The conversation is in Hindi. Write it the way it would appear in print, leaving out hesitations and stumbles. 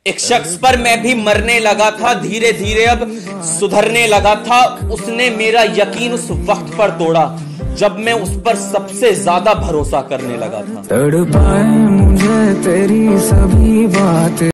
एक शख्स पर मैं भी मरने लगा था, धीरे धीरे अब सुधरने लगा था। उसने मेरा यकीन उस वक्त पर तोड़ा जब मैं उस पर सबसे ज्यादा भरोसा करने लगा था। तड़पाए मुझे तेरी सभी बातें।